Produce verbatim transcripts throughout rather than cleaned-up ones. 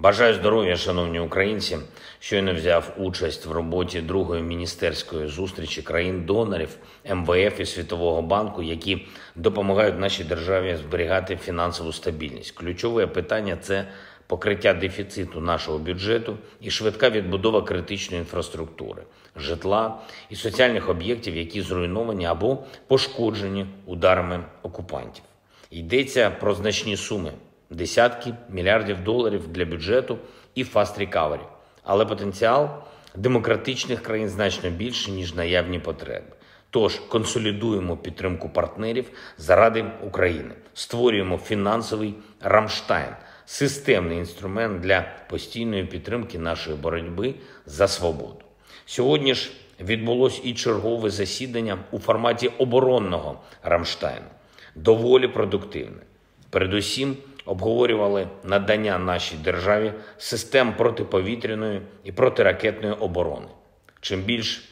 Бажаю здоров'я, шановні українці. Щойно взяв участь в роботі другої міністерської зустрічі країн-донорів ем ве еф і Світового банку, які допомагають нашій державі зберігати фінансову стабільність. Ключове питання – це покриття дефіциту нашого бюджету і швидка відбудова критичної інфраструктури, житла і соціальних об'єктів, які зруйновані або пошкоджені ударами окупантів. Йдеться про значні суми – десятки мільярдів доларів для бюджету і Fast Recovery. Але потенціал демократичних країн значно більше, ніж наявні потреби. Тож консолідуємо підтримку партнерів заради України, створюємо фінансовий Рамштайн – системний інструмент для постійної підтримки нашої боротьби за свободу. Сьогодні ж відбулось і чергове засідання у форматі оборонного Рамштайну. Доволі продуктивне. Передусім, обговорювали надання нашій державі систем протиповітряної і протиракетної оборони. Чим більш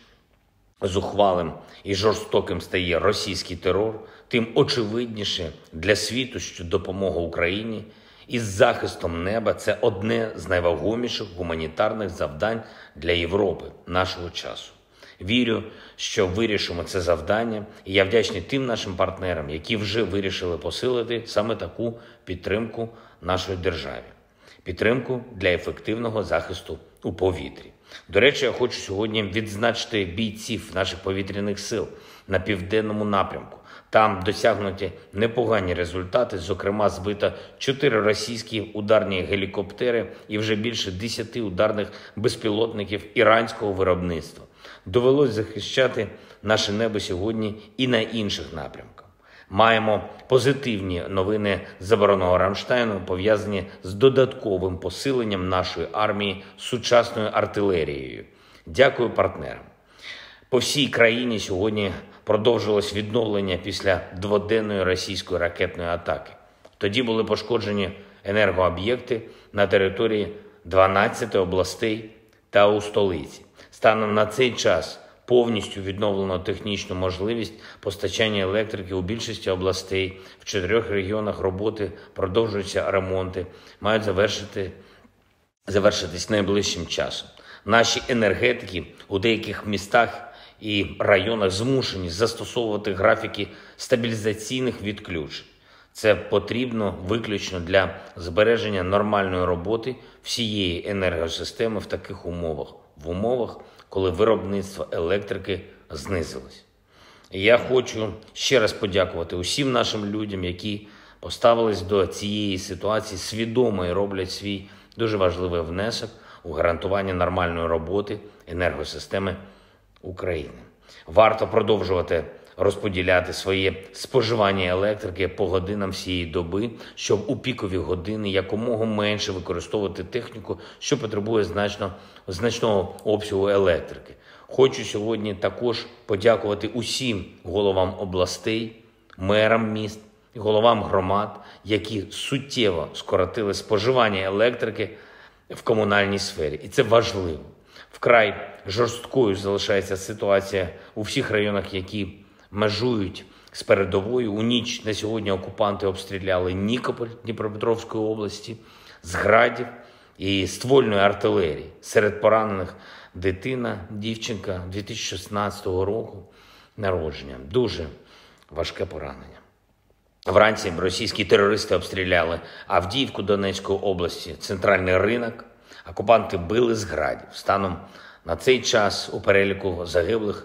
зухвалим і жорстоким стає російський терор, тим очевидніше для світу, що допомога Україні із захистом неба – це одне з найвагоміших гуманітарних завдань для Європи нашого часу. Вірю, що вирішимо це завдання, і я вдячний тим нашим партнерам, які вже вирішили посилити саме таку підтримку нашої державі. Підтримку для ефективного захисту у повітрі. До речі, я хочу сьогодні відзначити бійців наших повітряних сил на південному напрямку. Там досягнуті непогані результати, зокрема збито чотири російські ударні гелікоптери і вже більше десяти ударних безпілотників іранського виробництва. Довелось захищати наше небо сьогодні і на інших напрямках. Маємо позитивні новини з оборонного Рамштайну, пов'язані з додатковим посиленням нашої армії сучасною артилерією. Дякую партнерам. По всій країні сьогодні продовжилось відновлення після дводенної російської ракетної атаки. Тоді були пошкоджені енергооб'єкти на території дванадцяти областей та у столиці. Станом на цей час повністю відновлено технічну можливість постачання електрики у більшості областей. В чотирьох регіонах роботи продовжуються ремонти, мають завершити, завершитись найближчим часом. Наші енергетики у деяких містах і районах змушені застосовувати графіки стабілізаційних відключень. Це потрібно виключно для збереження нормальної роботи всієї енергосистеми в таких умовах. В умовах, коли виробництво електрики знизилось. І я хочу ще раз подякувати усім нашим людям, які поставились до цієї ситуації свідомо і роблять свій дуже важливий внесок у гарантування нормальної роботи енергосистеми України. Варто продовжувати розподіляти своє споживання електрики по годинам всієї доби, щоб у пікові години якомога менше використовувати техніку, що потребує значно, значного обсягу електрики. Хочу сьогодні також подякувати усім головам областей, мерам міст і головам громад, які суттєво скоротили споживання електрики в комунальній сфері. І це важливо. Вкрай жорсткою залишається ситуація у всіх районах, які межують з передовою. У ніч на сьогодні окупанти обстріляли Нікополь Дніпропетровської області з градів і ствольної артилерії. Серед поранених дитина, дівчинка дві тисячі шістнадцятого року народження. Дуже важке поранення. Вранці російські терористи обстріляли Авдіївку Донецької області, центральний ринок. Окупанти били з градів. Станом на цей час у переліку загиблих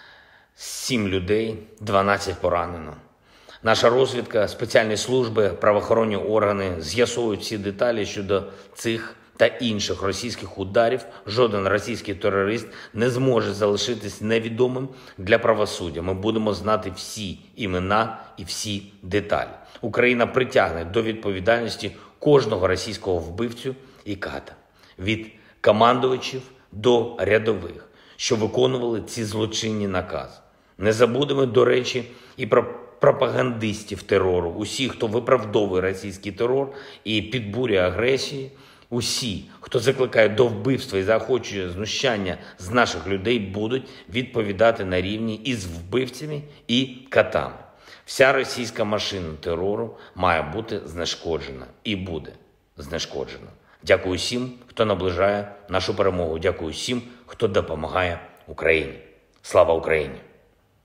сім людей, дванадцять поранено. Наша розвідка, спеціальні служби, правоохоронні органи з'ясовують всі деталі щодо цих та інших російських ударів. Жоден російський терорист не зможе залишитись невідомим для правосуддя. Ми будемо знати всі імена і всі деталі. Україна притягне до відповідальності кожного російського вбивцю і ката. Від командувачів до рядових, що виконували ці злочинні накази. Не забудемо, до речі, і про пропагандистів терору, усі, хто виправдовує російський терор і підбурює агресії, усі, хто закликає до вбивства і заохочує знущання з наших людей, будуть відповідати на рівні із вбивцями і катами. Вся російська машина терору має бути знешкоджена і буде знешкоджена. Дякую всім, хто наближає нашу перемогу. Дякую всім, хто допомагає Україні. Слава Україні!